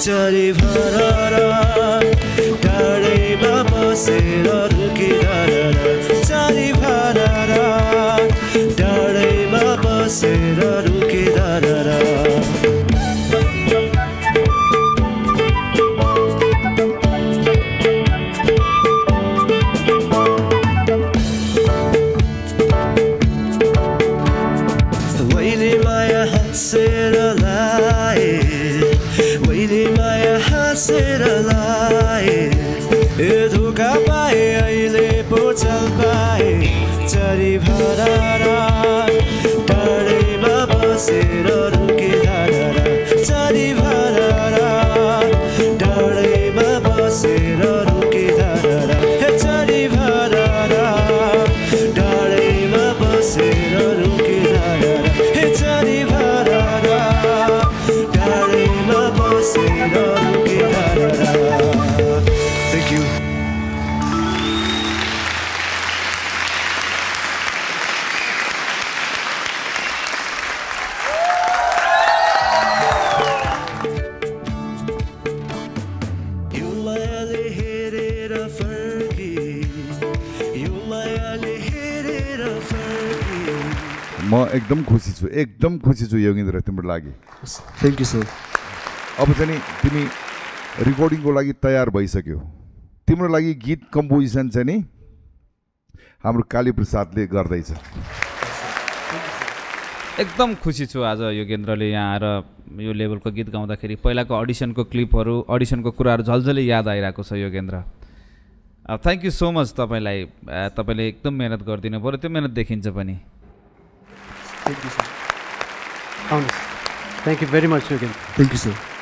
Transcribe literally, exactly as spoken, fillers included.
चरी भरर टाढैमा बसेर रुकिरहर चरी भरर टाढैमा बसेर रुकिरहर चरी भरर टाढैमा बसेर रुकिरहर चरी भरर टाढैमा बसेर रुकिरहर चरी भरर टाढैमा बसेर रुकिरहर चरी भरर टाढैमा बसेर रुकिरहर Thank you. म एकदम खुसी छु एकदम खुसी छु योगेन्द्र तिम्रो लागि थ्याङ्क यू सर अब चाहिँ नि तिमी रेकर्डिङको लागि तयार भइसक्यो तिम्रो लागि गीत कम्पोजिसन चाहिँ नि हाम्रो काली प्रसादले गर्दैछ एकदम खुसी छु आज योगेन्द्रले यहाँ आएर यो लेभलको गीत गाउँदाखेरि पहिलाको अडिसनको क्लिपहरू अडिसनको कुराहरू झल्झलै याद आइरहेको छ Yogendra thank you so much तपाईँलाई तपाईँले एकदम मेहनत गरिदिनु पऱ्यो त्यो मेहनत देखिन्छ पनि Thank you, sir. Thank you very much, Yogen. Thank you, sir.